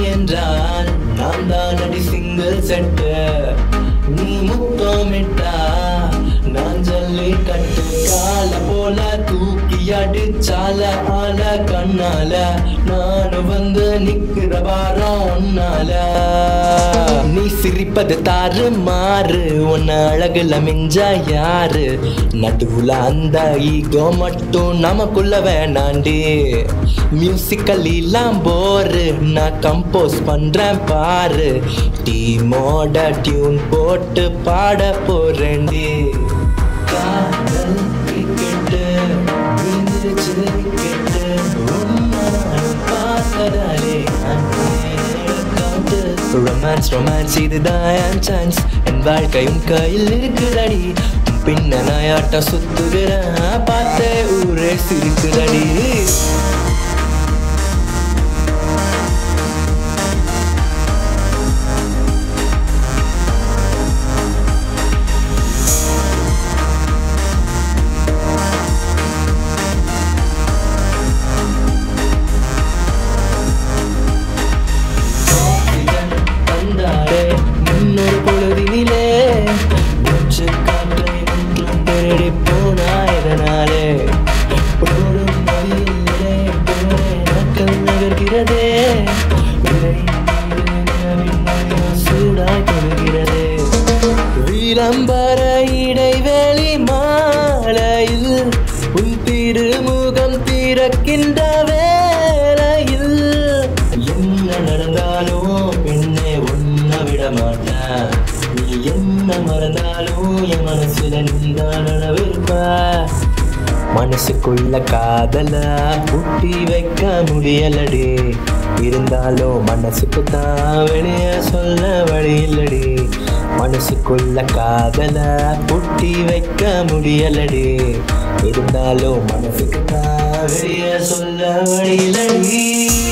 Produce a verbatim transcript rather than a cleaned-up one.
என்றால் நான் தான் அடி சிங்கிள் செட்டு நீ முத்தமிட்டா நான் ஜல்லி கட்டு கால போல தூக்கி அடிச்சால ஆல கண்ணால நானும் வந்து நிக்கிற வாரம் ஒன்னால நீ சிரிப்பது தாறு மாறு உன்ன அழகுல மிஞ்சா யாரு நடுவுல அந்த ஈகோ மட்டும் நமக்குள்ள வேணாண்டி மியூசிக்கல்லாம் போரு நான் கம்போஸ் பண்றேன் பாரு டீமோட டியூன் போட்டு பாட போறேன்டி காதல் கிரிக்கெட்டு விழுந்துச்சு விக்கெட்டு பார்த்ததாலே ரொமான்ஸ் ரொமான்ஸ் இதுதான் என் சான்ஸ் என் வாழ்க்கை உன் கையில் இருக்குதடி பின்ன நாயாட்டம் சுத்துகிறேன் பார்த்தே ஊரே சிரிக்குதடி முன்னொரு பொழுதினிலே மூச்சு காற்றை முற்றும் பெருடி போனாயதனாலே ஓடும் வழியிலே போரே நக்கல் நகர்கிறதே சூடாய் கொள்கிறதே விளம்பர இடைவெளி மாலையில் உன் திருமுகம் திறக்கின்ற வேளையில் என்ன நடந்தாலும் பெண்ணே ஒன்ன விட மாட்டேன் நீ என்ன மறந்தாலும் என் மனசுல நீதான் அளவிருப்ப மனசுக்குள்ள காதல பூட்டி வைக்க முடியலடி இருந்தாலும் மனசுக்கு தான் வெளிய சொல்ல வழி இல்லடி மனசுக்குள்ள காதல பூட்டி வைக்க முடியலடி இருந்தாலும் மனசுக்கு தான் வெளிய சொல்ல வழி இல்லடி